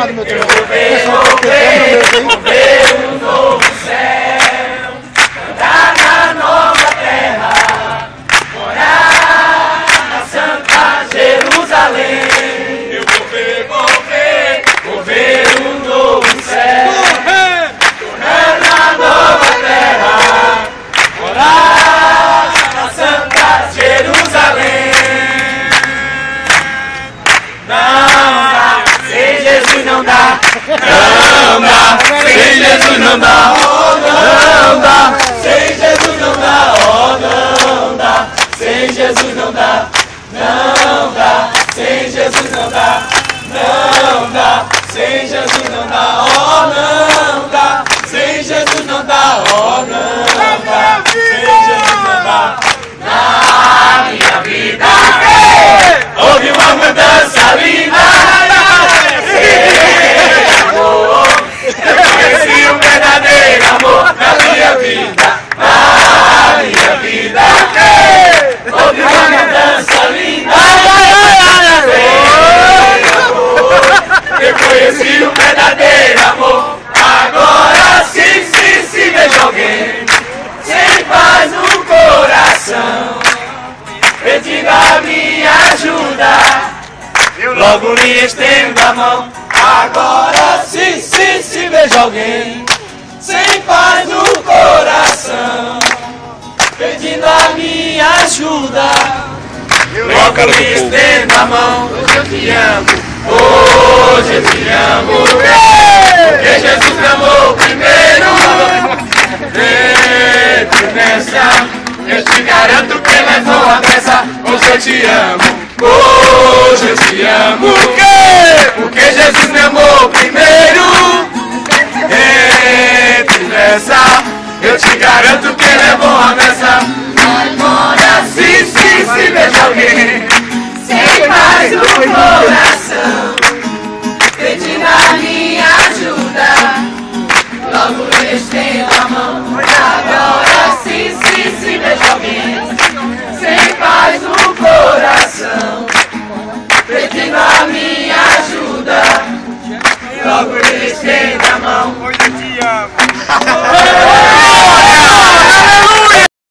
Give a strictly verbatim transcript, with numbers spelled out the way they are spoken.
chamado meu Eu vou ver, vou ver, vou ver um novo céu, andar na nova terra, morar na Santa Jerusalém. Eu vou ver, vou ver, vou ver um novo céu, andar na nova terra, morar na Santa Jerusalém. Não dá, sem Jesus não dá, não dá, sem Jesus não dá, oh não dá, sem Jesus não dá, oh não dá, sem Jesus não dá, não dá, sem Jesus não dá, não dá, sem Jesus não dá, oh não dá, sem Jesus não dá, oh não dá, sem Jesus não dá. Na minha vida houve uma mudança linda. Eu conheci o verdadeiro amor na minha vida. Na minha vida houve uma mudança linda. Eu conheci o verdadeiro amor. Agora sim, sim, se vejo alguém sem paz no coração, pedindo a minha ajuda, eu logo lhe estendo a mão. Agora sim, sim, se vejo alguém sem paz no coração, pedindo a minha ajuda, eu logo lhe estendo a mão. Hoje eu te amo, hoje eu te amo, porque Jesus me amou primeiro. Dentro nessa, eu te garanto que levou a peça. Hoje eu te amo, hoje eu te amo, por quê? Porque Jesus me amou primeiro. Entre nessa, eu te garanto que levou a peça. Agora sim, sim, se vejo alguém sem paz no coração,